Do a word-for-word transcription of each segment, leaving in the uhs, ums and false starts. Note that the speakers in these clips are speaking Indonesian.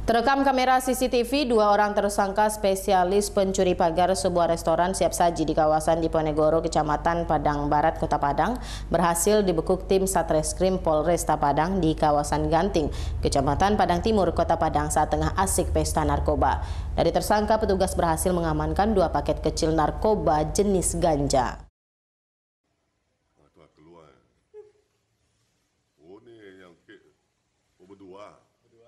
Terekam kamera C C T V, dua orang tersangka spesialis pencuri pagar sebuah restoran siap saji di kawasan Diponegoro, Kecamatan Padang Barat, Kota Padang, berhasil dibekuk tim Satreskrim Polresta Padang di kawasan Ganting, Kecamatan Padang Timur, Kota Padang saat tengah asik pesta narkoba. Dari tersangka, petugas berhasil mengamankan dua paket kecil narkoba jenis ganja. Oh, ni yang oh, berdua.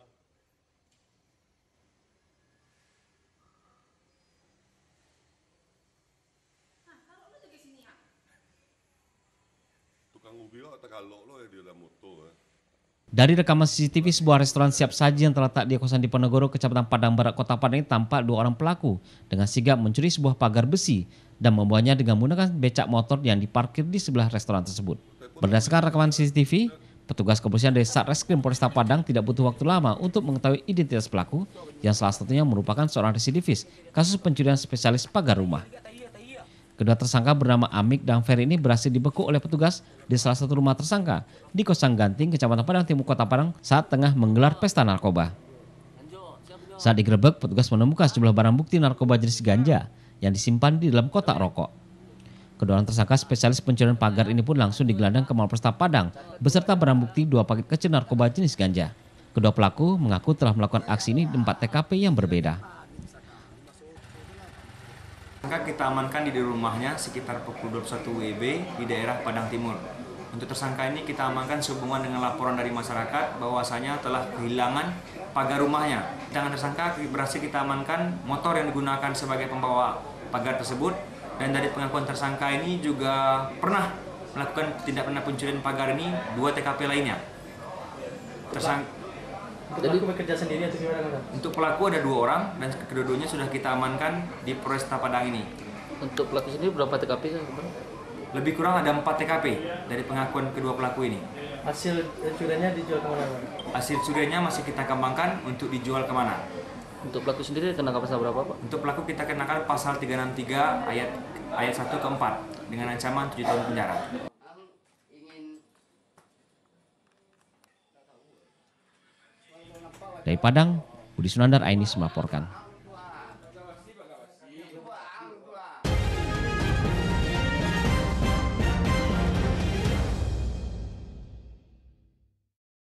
Tukang ubi lo terkalok lo ya di dalam motor. Dari rekaman C C T V sebuah restoran siap saji yang terletak di kawasan Diponegoro, Kecamatan Padang Barat, Kota Padang ini tampak dua orang pelaku dengan sigap mencuri sebuah pagar besi dan membawanya dengan menggunakan becak motor yang diparkir di sebelah restoran tersebut. Berdasarkan rekaman C C T V, petugas kepolisian dari Satreskrim Polresta Padang tidak butuh waktu lama untuk mengetahui identitas pelaku yang salah satunya merupakan seorang residivis kasus pencurian spesialis pagar rumah. Kedua tersangka bernama Amik dan Ferry ini berhasil dibekuk oleh petugas di salah satu rumah tersangka di Kosan Ganting, Kecamatan Padang Timur, Kota Padang saat tengah menggelar pesta narkoba. Saat digerebek, petugas menemukan sejumlah barang bukti narkoba jenis ganja yang disimpan di dalam kotak rokok. Kedua orang tersangka spesialis pencurian pagar ini pun langsung digelandang ke Mapolresta Padang beserta barang bukti dua paket kecil narkoba jenis ganja. Kedua pelaku mengaku telah melakukan aksi ini di empat T K P yang berbeda. Kita amankan di rumahnya sekitar pukul dua puluh satu W B di daerah Padang Timur. Untuk tersangka ini kita amankan sehubungan dengan laporan dari masyarakat bahwasanya telah kehilangan pagar rumahnya. Dengan tersangka berhasil kita amankan motor yang digunakan sebagai pembawa pagar tersebut, dan dari pengakuan tersangka ini juga pernah melakukan tindak pidana pencurian pagar ini dua T K P lainnya. Tersangka Untuk pelaku bekerja sendiri atau gimana? Untuk pelaku ada dua orang dan kedua-duanya sudah kita amankan di Polresta Padang ini. Untuk pelaku sendiri berapa T K P? Lebih kurang ada empat T K P dari pengakuan kedua pelaku ini. Hasil curiannya dijual kemana? Hasil curiannya masih kita kembangkan untuk dijual kemana. Untuk pelaku sendiri kenakan pasal berapa, Pak? Untuk pelaku kita kenakan pasal tiga enam tiga ayat ayat satu ke empat dengan ancaman tujuh tahun penjara. Dari Padang, Budi Sunandar Ainis melaporkan.